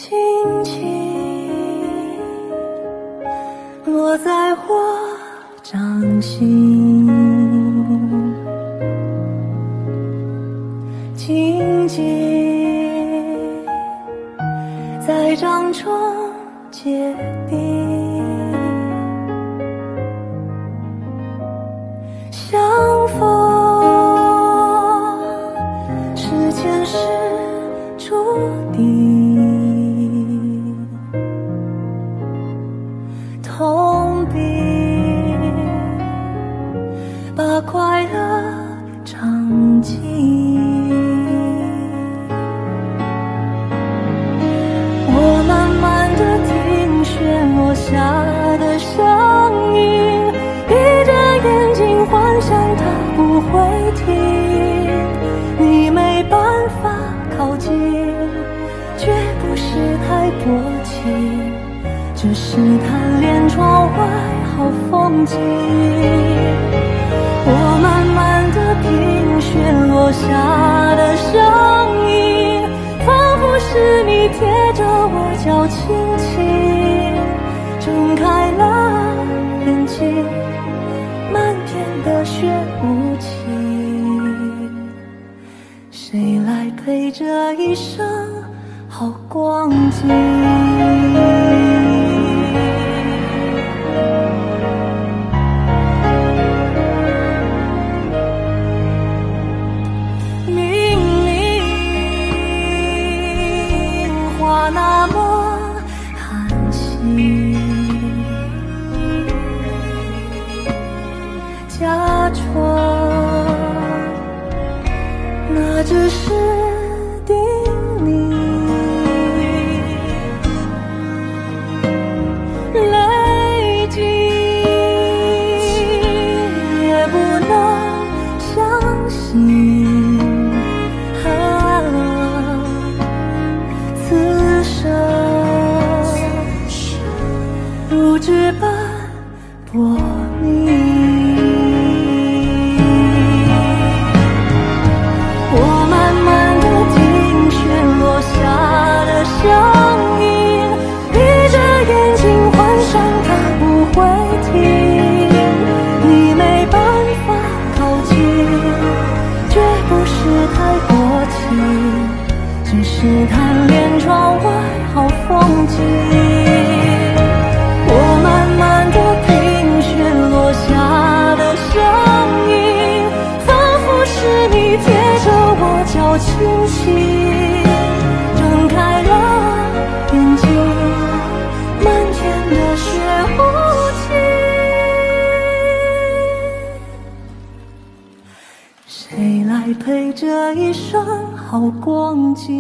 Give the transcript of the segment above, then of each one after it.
轻轻落在我掌心，情节在掌中结冰，相逢是前世注定，痛并把快乐尝尽。我慢慢地听雪落下的声音，闭着眼睛幻想它不会停，你没办法靠近，绝不是太多情，只是贪恋窗外好风景。我慢慢地品雪落下的声音，仿佛是你贴着我脚轻轻睁开了眼睛，漫天的雪无情，谁来陪这一生好光景？那么寒心，假装那只是叮咛，泪尽也不能相信。如纸般薄命，我慢慢地听雪落下的声音，闭着眼睛幻想它不会停，你没办法靠近，绝不是太多情，只是贪恋窗外好风景。我慢慢地品雪落下的声音，仿佛是你贴着我脚轻轻睁开了眼睛，漫天的雪无情，谁来陪这一生好光景？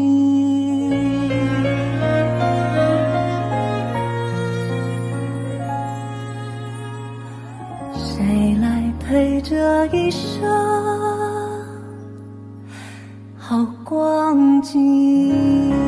谁来陪这一生好光景？